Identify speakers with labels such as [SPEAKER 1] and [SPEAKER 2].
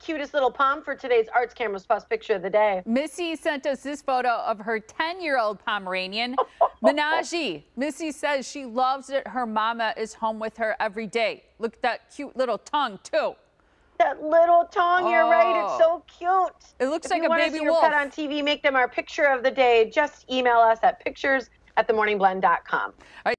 [SPEAKER 1] cutest little pom for today's Arts Cameras Plus picture of the day.
[SPEAKER 2] Missy sent us this photo of her 10-year-old Pomeranian, Menage. Missy says she loves that her mama is home with her every day. Look at that cute little tongue, too.
[SPEAKER 1] That little tongue, you're right. It's so cute.
[SPEAKER 2] It looks like a baby wolf.
[SPEAKER 1] If you want to see your pet on TV, make them our picture of the day. Just email us at pictures@themorningblend.com.